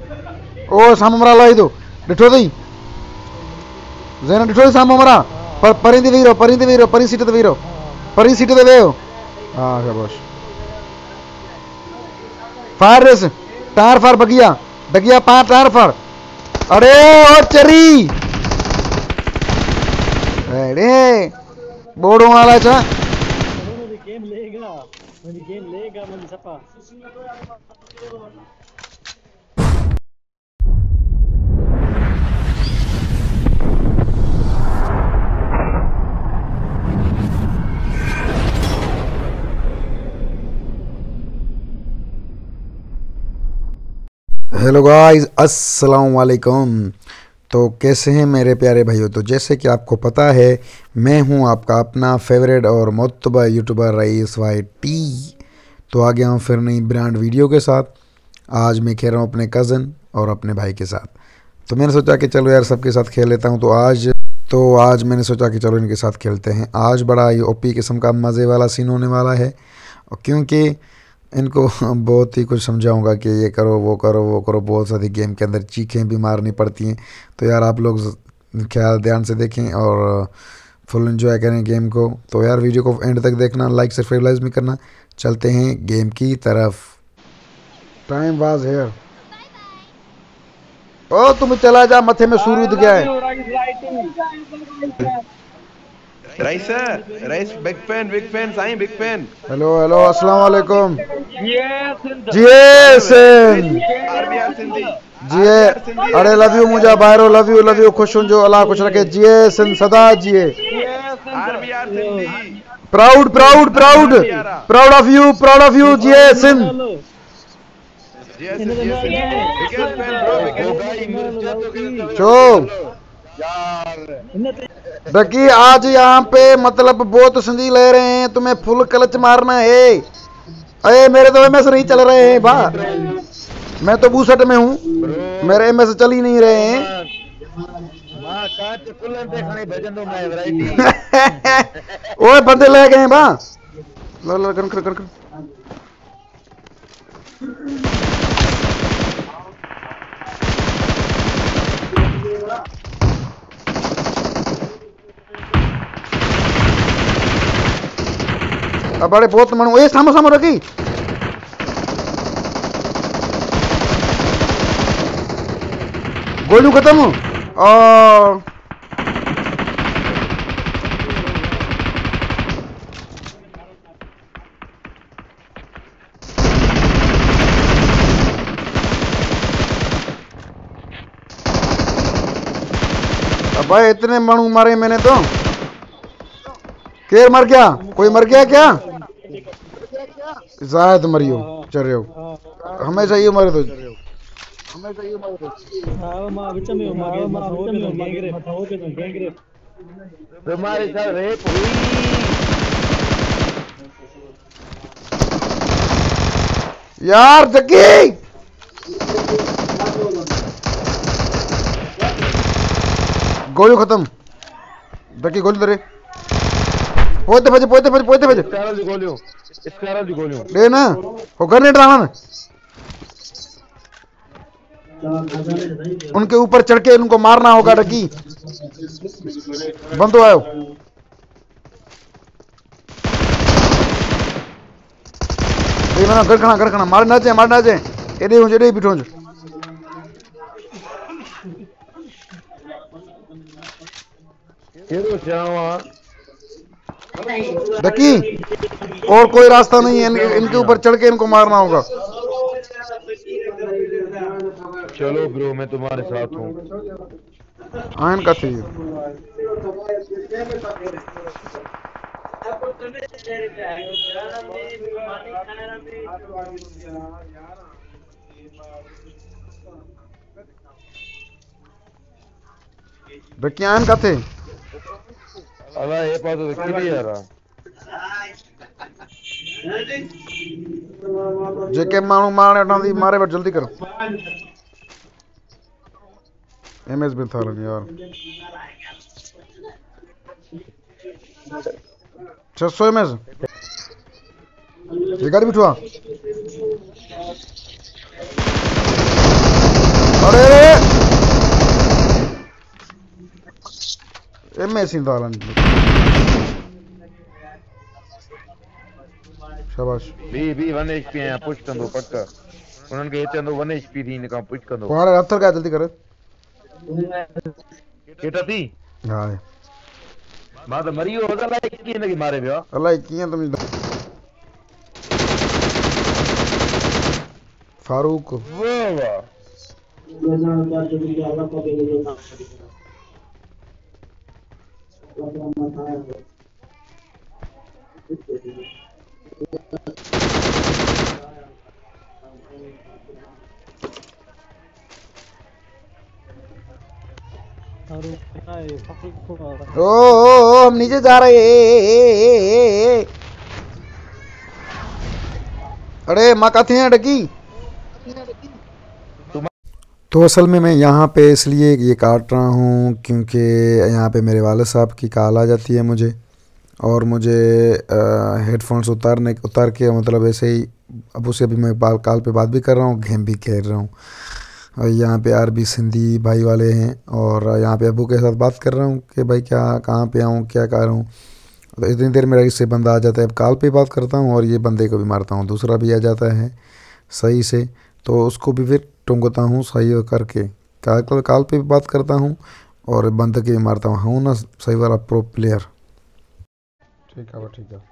ओ सामू मरा ला इदो डिठो दई जेना डिठो दई सामू मरा पर परिंदी वीरो परी सीट दे वेयो हां शाबाश फायर रेस टायर फार बगिया बगिया 5 टायर फार अरे ओ चरी अरे बोर्ड वाला चा गेम लेगा मुझे सपा हेलो गाइस अस्सलाम वालेकुम। तो कैसे हैं मेरे प्यारे भाइयों। तो जैसे कि आपको पता है मैं हूं आपका अपना फेवरेट और मोतबा यूट्यूबर रईस वाई टी। तो आ गया हूं फिर नई ब्रांड वीडियो के साथ। आज मैं खेल रहा हूं अपने कज़न और अपने भाई के साथ। तो मैंने सोचा कि चलो यार सबके साथ खेल लेता हूं। तो आज मैंने सोचा कि चलो इनके साथ खेलते हैं। आज बड़ा ही ओपी किस्म का मज़े वाला सीन होने वाला है, क्योंकि इनको बहुत ही कुछ समझाऊंगा कि ये करो वो करो। बहुत सारी गेम के अंदर चीखें भी मारनी पड़ती हैं। तो यार आप लोग ख्याल ध्यान से देखें और फुल एंजॉय करें गेम को। तो यार वीडियो को एंड तक देखना, लाइक सब्सक्राइब भी करना। चलते हैं गेम की तरफ। Time was hair. ओ तुम चला जा, मथे में सूर्य उद गया है। Raees big fan Sai big fan. Hello hello अस्सलाम वालेकुम। जी जिए आरबीआर सिंधी जिए अरे लव यू मुझा बाहरो लव यू खुश जो अल्लाह खुश रखे। जिए सिंध सदा जिए। आरबीआर सिंधी प्राउड ऑफ यू जिए सिंध। बिगेस्ट फैन ब्रो चो डकी आज यहाँ पे मतलब बहुत संधी ले रहे हैं, तुम्हें फुल क्लच मारना है। अरे मेरे तो एमएस नहीं चल रहे हैं भा, मैं तो 62 में हूँ, मेरे एमएस चल ही नहीं रहे हैं। ओए बंदे ले गए बा लो कर अब बड़े बहुत मनु ए सामो रखी। गोलू खत्म और अब भाई इतने मनु मारे मैंने तो। केर मर गया, कोई मर गया क्या? जायद मरियो चल रहे हो हमेशा ये मरे तो तुम्हारे साथ रेप हुई। यार जकी गोली खत्म। जकी गोली दे पोते भजे ले ना वो ग्रेनेड डाला ना उनके ऊपर चढ़ के उनको मारना होगा। डकी बंदो आयो घर खना मार ना जाए एडे हो जेडे बिठो डकी और कोई रास्ता नहीं है, इनके ऊपर चढ़ के इनको मारना होगा। चलो ब्रो मैं तुम्हारे साथ हूँ। आयन का थी डकी आयन का थे अला ये पास तो किली यार जेके मानू मारने उठांदी मारे बट जल्दी करो। एमएस भी था यार 600 एमएस ये गाड़ी बिठवा अरे अरे एम ऐसी डालन शाबाश बी 1 HP है पुश कर दो पक्का उन्होंने के हिते 1 HP थी इनका पुश कर दो कोहाड़े रफ्तार का जल्दी कर केटा थी हाँ मां तो मरी हो गला की इनके मारे पियो अल्लाह किया तुम फारूक वाह वाह और ये फकिंग को ओ हम नीचे जा रहे हैं अरे माँ का थे डकी तो असल में मैं यहाँ पे इसलिए ये काट रहा हूँ क्योंकि यहाँ पे मेरे वाले साहब की कॉल आ जाती है मुझे और मुझे हेडफोन्स उतार के मतलब ऐसे ही अब उसे अभी मैं कॉल पे बात भी कर रहा हूँ गेम भी खेल रहा हूँ और यहाँ पे आरबी सिंधी भाई वाले हैं और यहाँ पे अबू के साथ बात कर रहा हूँ कि भाई क्या कहाँ पे आऊँ क्या कर रहा हूँ तो इतनी देर मेरा इससे बंदा आ जाता है अब कॉल पे बात करता हूँ और ये बंदे को भी मारता हूँ दूसरा भी आ जाता है सही से तो उसको भी फिर टूंगता हूँ सही करके कॉल पे भी बात करता हूँ और बंद के भी मारता हूँ ना सही वाला प्रो प्लेयर ठीक है वो ठीक है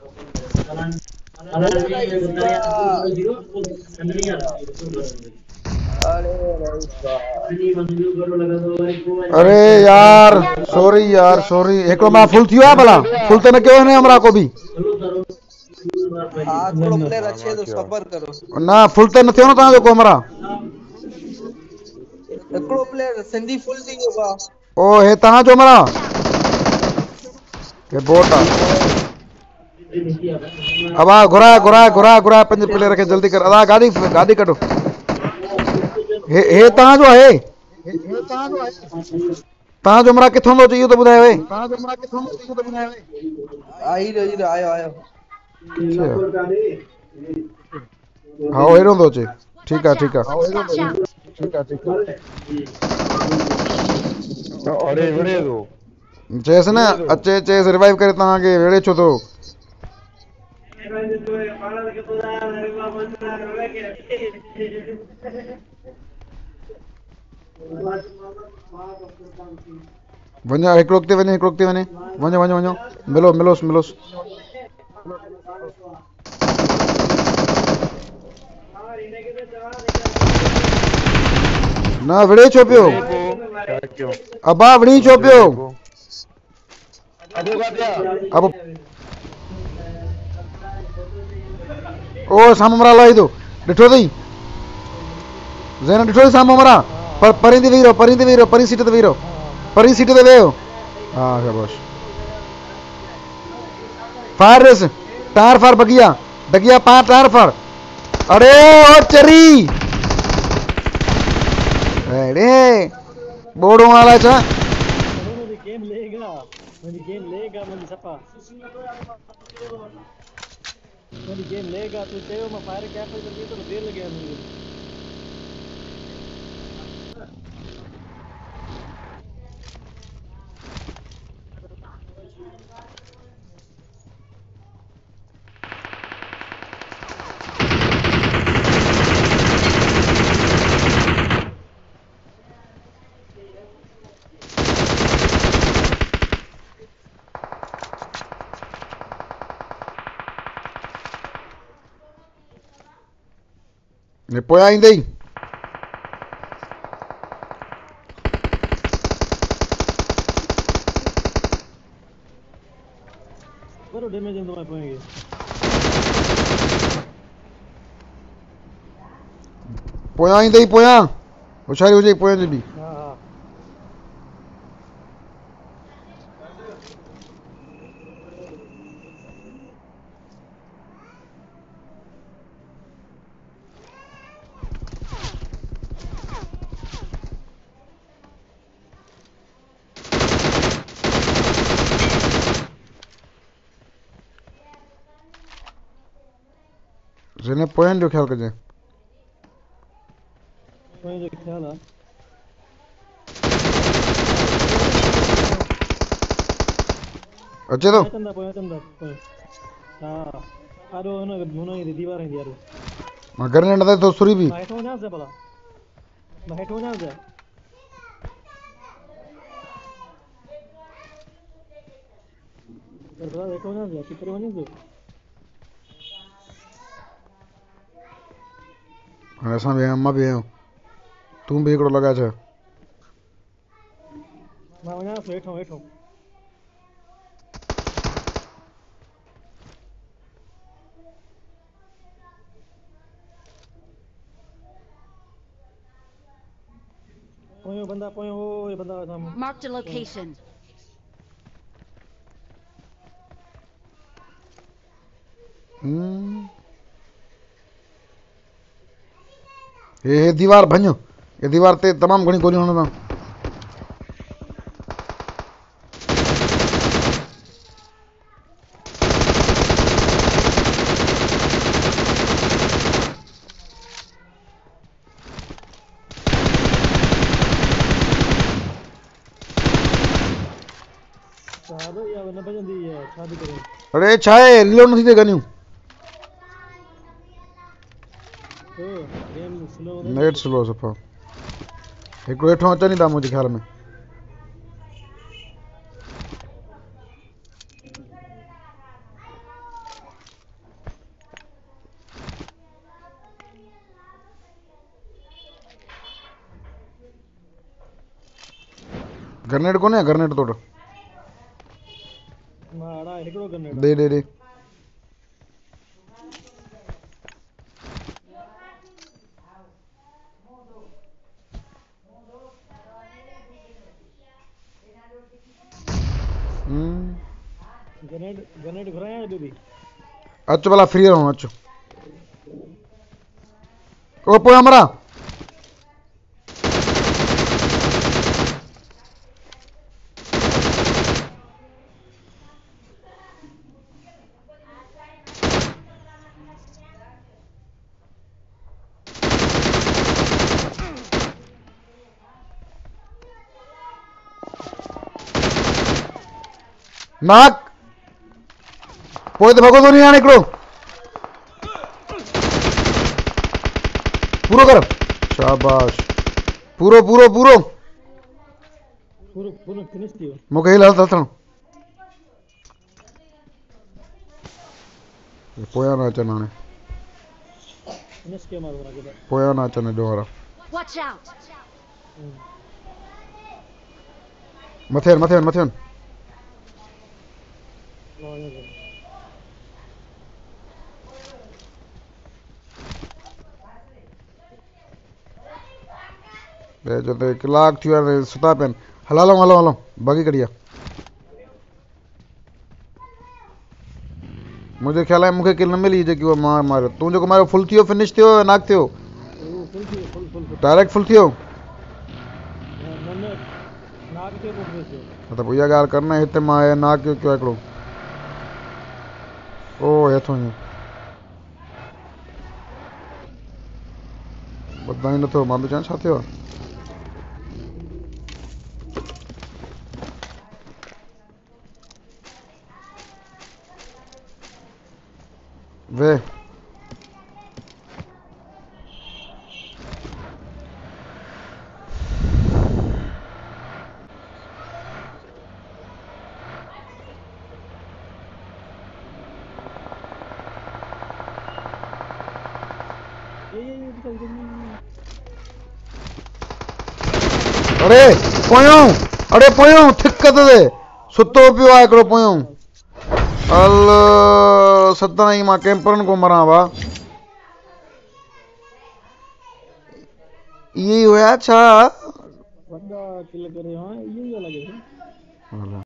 अरे यार सॉरी एक मां फुल थियो है भला फुल तो न क्यों ने हमरा को भी हाँ थोड़ो प्लेयर अच्छे तो सबर करो ना फुल तो न थियो न ता जो को हमरा एकड़ो प्लेयर सिंधी फुल थी होगा ओ हे ता जो हमरा के बोटा अब आ घुरा पंज प्लेयर के जल्दी कर अदा गाड़ी कटो हे ता जो है ता जो हमरा किथों लो चाहिए तो बुधाए वे आई रो आयो हाँ हेरो दो चे ठीक है अरे बड़े दो जैसे ना अच्छे से रिवाइव करे ता के वेड़े छो तो वञा हिकिड़ो अॻिते वञे वञो मिलोस ना विड़े छो पियो अबा विड़ी छो पियो अब ओ साम्हूं मरा लाई दो ॾिठो अथई ज़ैन ॾिठो अथई साम्हूं मरा पर परीं ते वेही रहो परीं सीट ते वेहो हाँ शाबाश फायर रेस टायर फार डगिया पार टायर फार अरे ओ चरी अरे बोर्ड वाला चा गेम लेगा मुझे सपा गेम लेगा तू चयो मैं फायर कैप कर दी तो देर लगे मुझे ने पोया ईंदई करो डैमेज हम तुम्हारे पाएंगे पोया ईंदई होशियारी हुजे पोया जी भी हां हां ज़ने पोयन जो ख्याल कजे कोई जो ख्याल है अच्छे तो चंदा हाँ आरो ना दोनों ही दीवार हैं यार मगर ने डा तो सुरी भी हेठो ना जा भला हेठो ना जा पर भला हेठो ना जा कितरे वनी जो ऐसा भी अम्मा भी है तुम भी एकड़ो लगा छे मां वना हेठो हेठो पोयो बंदा सामने Marked a location. ये दीवार भंजो ये दीवार ते तमाम घणी गोली होना था साहब या वना बजंदी है शादी करें अरे छाए रिलोड नहीं देगा न्यू तो गेम स्लो नेट स्लो सफा एक हेठो अचा नहीं था मुझे ख्याल में ग्रेनेड कोने है ग्रेनेड तोड़ माड़ा एकड़ो करने दे दे दे गनेड घुराया बेबी अच्छो भला फ्री रहूं अच्छो ओ पोया हमारा नाक पोए तो भगो तो नहीं आने एकड़ो पूरो कर शाबाश पूरो पूरो पूरो पूरो फिनिश कियो मुके हिल हलता था पोया ना अचन हाणे फिनिश कियो मारो ना के पोया ना अचन दोबारा Watch out! मथे मथे मथे जो तो कलाक थी यार सुता पेन हलालो हलो हलो बाकी करिया मुझे ख्याल है मुखे किल न मिली जे कि वो मार मार तू जो मारो फुल थियो फिनिश थियो नाक थियो फुल डायरेक्ट फुल थियो नाक के पोट से तो भैया गाल करना हिते मां नाक क्यों क्यों एकड़ो ओ हेठो ही बदाई न तो मां भी जान छा थियो वे अरे पोयो थिक्कत दे सुतो पियो आहे हिकिड़ो पोयो हल सदा ई मां कैंपरनि को मरां वा इहे ई हुया छा वॾा किल करे हां इहो ई लॻे